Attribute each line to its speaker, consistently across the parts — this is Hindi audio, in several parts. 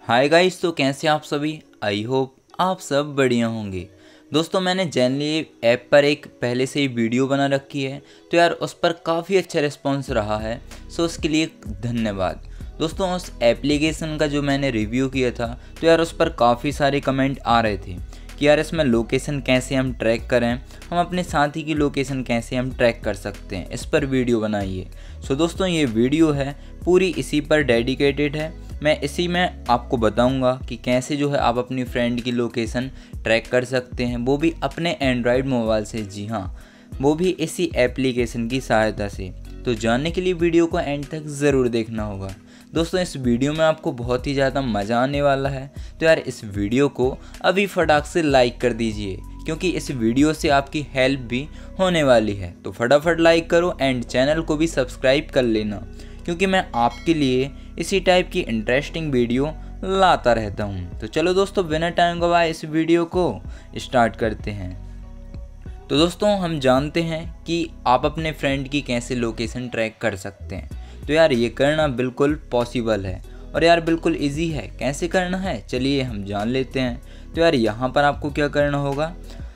Speaker 1: हाय गाइस, तो कैसे आप सभी। आई होप आप सब बढ़िया होंगे। दोस्तों, मैंने जेनली ऐप पर एक पहले से ही वीडियो बना रखी है, तो यार उस पर काफ़ी अच्छा रिस्पॉन्स रहा है। सो उसके लिए धन्यवाद। दोस्तों, उस एप्लीकेशन का जो मैंने रिव्यू किया था, तो यार उस पर काफ़ी सारे कमेंट आ रहे थे कि यार इसमें लोकेशन कैसे हम ट्रैक करें, हम अपने साथी की लोकेशन कैसे हम ट्रैक कर सकते हैं, इस पर वीडियो बनाइए। सो दोस्तों, ये वीडियो है पूरी इसी पर डेडिकेटेड है। मैं इसी में आपको बताऊंगा कि कैसे जो है आप अपनी फ्रेंड की लोकेशन ट्रैक कर सकते हैं, वो भी अपने एंड्रॉयड मोबाइल से। जी हाँ, वो भी इसी एप्लीकेशन की सहायता से। तो जानने के लिए वीडियो को एंड तक ज़रूर देखना होगा। दोस्तों, इस वीडियो में आपको बहुत ही ज़्यादा मज़ा आने वाला है, तो यार इस वीडियो को अभी फटाक से लाइक कर दीजिए, क्योंकि इस वीडियो से आपकी हेल्प भी होने वाली है। तो फटाफट लाइक करो एंड चैनल को भी सब्सक्राइब कर लेना, क्योंकि मैं आपके लिए इसी टाइप की इंटरेस्टिंग वीडियो लाता रहता हूँ। तो चलो दोस्तों, बिना टाइम गवाए इस वीडियो को स्टार्ट करते हैं। तो दोस्तों, हम जानते हैं कि आप अपने फ्रेंड की कैसे लोकेशन ट्रैक कर सकते हैं। तो यार ये करना बिल्कुल पॉसिबल है और यार बिल्कुल इजी है। कैसे करना है चलिए हम जान लेते हैं। तो यार यहाँ पर आपको क्या करना होगा,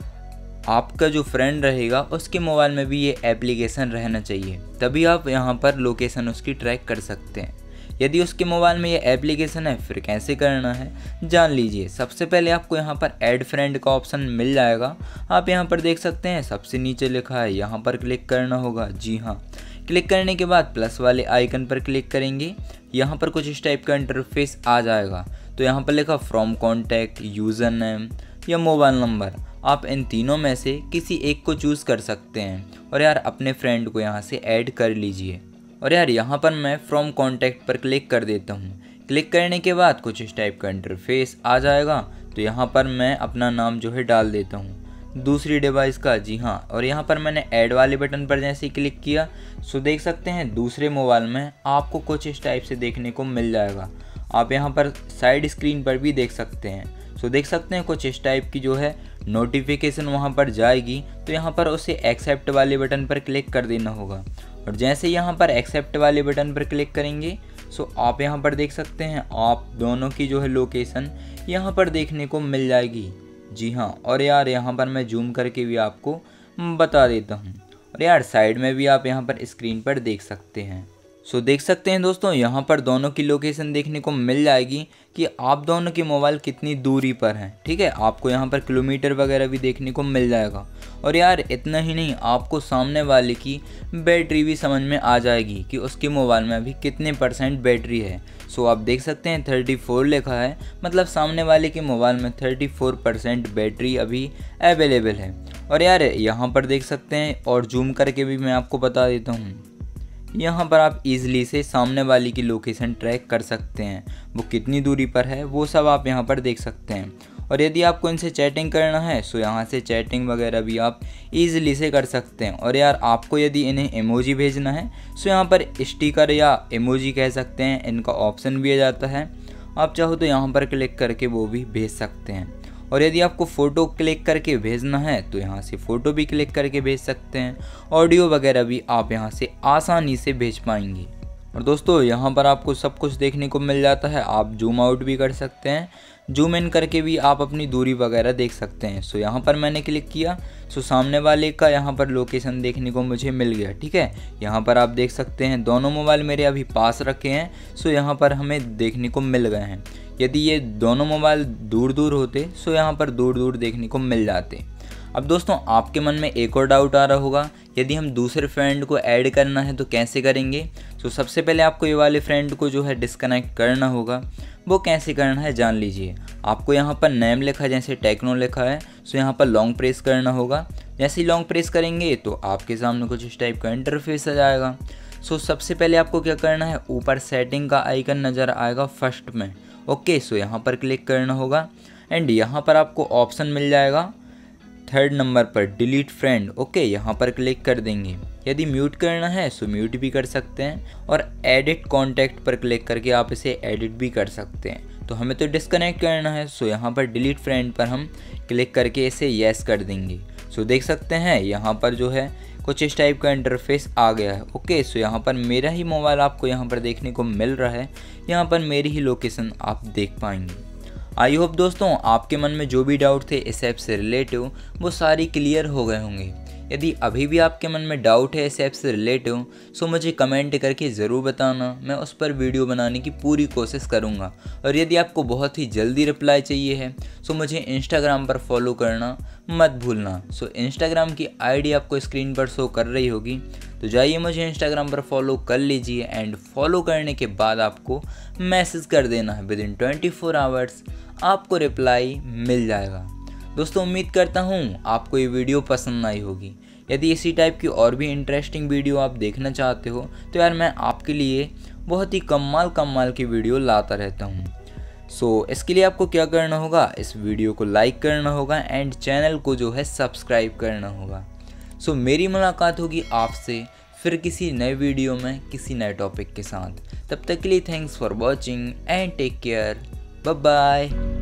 Speaker 1: आपका जो फ्रेंड रहेगा उसके मोबाइल में भी ये एप्लीकेशन रहना चाहिए, तभी आप यहाँ पर लोकेशन उसकी ट्रैक कर सकते हैं। यदि उसके मोबाइल में ये एप्लीकेशन है, फिर कैसे करना है जान लीजिए। सबसे पहले आपको यहाँ पर ऐड फ्रेंड का ऑप्शन मिल जाएगा। आप यहाँ पर देख सकते हैं सबसे नीचे लिखा है, यहाँ पर क्लिक करना होगा। जी हाँ, क्लिक करने के बाद प्लस वाले आइकन पर क्लिक करेंगे। यहाँ पर कुछ इस टाइप का इंटरफेस आ जाएगा। तो यहाँ पर लिखा फ्रॉम कॉन्टैक्ट, यूज़र नेम या मोबाइल नंबर, आप इन तीनों में से किसी एक को चूज़ कर सकते हैं और यार अपने फ्रेंड को यहाँ से ऐड कर लीजिए। और यार यहाँ पर मैं फ्रॉम कॉन्टैक्ट पर क्लिक कर देता हूँ। क्लिक करने के बाद कुछ इस टाइप का इंटरफेस आ जाएगा। तो यहाँ पर मैं अपना नाम जो है डाल देता हूँ, दूसरी डिवाइस का। जी हाँ, और यहाँ पर मैंने ऐड वाले बटन पर जैसे ही क्लिक किया, सो देख सकते हैं दूसरे मोबाइल में आपको कुछ इस टाइप से देखने को मिल जाएगा। आप यहाँ पर साइड स्क्रीन पर भी देख सकते हैं। सो देख सकते हैं कुछ इस टाइप की जो है नोटिफिकेशन वहाँ पर जाएगी। तो यहाँ पर उसे एक्सेप्ट वाले बटन पर क्लिक कर देना होगा। और जैसे यहाँ पर एक्सेप्ट वाले बटन पर क्लिक करेंगे, सो आप यहाँ पर देख सकते हैं आप दोनों की जो है लोकेशन यहाँ पर देखने को मिल जाएगी। जी हाँ, और यार यहाँ पर मैं जूम करके भी आपको बता देता हूँ। और यार साइड में भी आप यहाँ पर स्क्रीन पर देख सकते हैं। सो देख सकते हैं दोस्तों, यहाँ पर दोनों की लोकेशन देखने को मिल जाएगी कि आप दोनों के मोबाइल कितनी दूरी पर हैं। ठीक है, आपको यहाँ पर किलोमीटर वगैरह भी देखने को मिल जाएगा। और यार इतना ही नहीं, आपको सामने वाले की बैटरी भी समझ में आ जाएगी कि उसके मोबाइल में अभी कितने % बैटरी है। सो आप देख सकते हैं 34 लिखा है, मतलब सामने वाले के मोबाइल में 34% बैटरी अभी अवेलेबल है। और यार यहाँ पर देख सकते हैं, और जूम करके भी मैं आपको बता देता हूँ, यहाँ पर आप इजीली से सामने वाली की लोकेशन ट्रैक कर सकते हैं, वो कितनी दूरी पर है वो सब आप यहाँ पर देख सकते हैं। और यदि आपको इनसे चैटिंग करना है, सो यहाँ से चैटिंग वगैरह भी आप इजीली से कर सकते हैं। और यार आपको यदि इन्हें इमोजी भेजना है, सो यहाँ पर स्टिकर या इमोजी कह सकते हैं, इनका ऑप्शन भी आ जाता है। आप चाहो तो यहाँ पर क्लिक करके वो भी भेज सकते हैं। और यदि आपको फ़ोटो क्लिक करके भेजना है, तो यहाँ से फ़ोटो भी क्लिक करके भेज सकते हैं। ऑडियो वगैरह भी आप यहाँ से आसानी से भेज पाएंगे। और दोस्तों, यहाँ पर आपको सब कुछ देखने को मिल जाता है। आप जूम आउट भी कर सकते हैं, जूम इन करके भी आप अपनी दूरी वगैरह देख सकते हैं। सो यहाँ पर मैंने क्लिक किया, सो सामने वाले का यहाँ पर लोकेशन देखने को मुझे मिल गया। ठीक है, यहाँ पर आप देख सकते हैं दोनों मोबाइल मेरे अभी पास रखे हैं, सो यहाँ पर हमें देखने को मिल गए हैं। यदि ये दोनों मोबाइल दूर दूर होते, सो यहाँ पर दूर दूर देखने को मिल जाते। अब दोस्तों, आपके मन में एक और डाउट आ रहा होगा, यदि हम दूसरे फ्रेंड को ऐड करना है तो कैसे करेंगे। सो सबसे पहले आपको ये वाले फ्रेंड को जो है डिस्कनेक्ट करना होगा। वो कैसे करना है जान लीजिए। आपको यहाँ पर नेम लिखा है, जैसे टेक्नो लिखा है, सो यहाँ पर लॉन्ग प्रेस करना होगा। जैसे ही लॉन्ग प्रेस करेंगे तो आपके सामने कुछ इस टाइप का इंटरफेस आ जाएगा। सो सबसे पहले आपको क्या करना है, ऊपर सेटिंग का आइकन नज़र आएगा फर्स्ट में। ओके, सो यहाँ पर क्लिक करना होगा एंड यहाँ पर आपको ऑप्शन मिल जाएगा 3rd नंबर पर डिलीट फ्रेंड। ओके, यहाँ पर क्लिक कर देंगे। यदि म्यूट करना है सो म्यूट भी कर सकते हैं, और एडिट कॉन्टैक्ट पर क्लिक करके आप इसे एडिट भी कर सकते हैं। तो हमें तो डिस्कनेक्ट करना है, सो यहाँ पर डिलीट फ्रेंड पर हम क्लिक करके इसे येस कर देंगे। सो देख सकते हैं यहाँ पर जो है कुछ इस टाइप का इंटरफेस आ गया है। ओके, सो यहाँ पर मेरा ही मोबाइल आपको यहाँ पर देखने को मिल रहा है। यहाँ पर मेरी ही लोकेशन आप देख पाएंगे। आई होप दोस्तों आपके मन में जो भी डाउट थे इस ऐप से रिलेटिव वो सारी क्लियर हो गए होंगे। यदि अभी भी आपके मन में डाउट है इस ऐप से रिलेटिव सो मुझे कमेंट करके ज़रूर बताना, मैं उस पर वीडियो बनाने की पूरी कोशिश करूँगा। और यदि आपको बहुत ही जल्दी रिप्लाई चाहिए है सो मुझे इंस्टाग्राम पर फॉलो करना मत भूलना। सो इंस्टाग्राम की आईडी आपको स्क्रीन पर शो कर रही होगी, तो जाइए मुझे इंस्टाग्राम पर फॉलो कर लीजिए एंड फॉलो करने के बाद आपको मैसेज कर देना है। विदिन 24 आवर्स आपको रिप्लाई मिल जाएगा। दोस्तों उम्मीद करता हूँ आपको ये वीडियो पसंद आई होगी। यदि इसी टाइप की और भी इंटरेस्टिंग वीडियो आप देखना चाहते हो तो यार मैं आपके लिए बहुत ही कमाल की वीडियो लाता रहता हूँ। सो इसके लिए आपको क्या करना होगा, इस वीडियो को लाइक करना होगा एंड चैनल को जो है सब्सक्राइब करना होगा। सो मेरी मुलाकात होगी आपसे फिर किसी नए वीडियो में किसी नए टॉपिक के साथ। तब तक के लिए thanks for watching and take care, bye bye.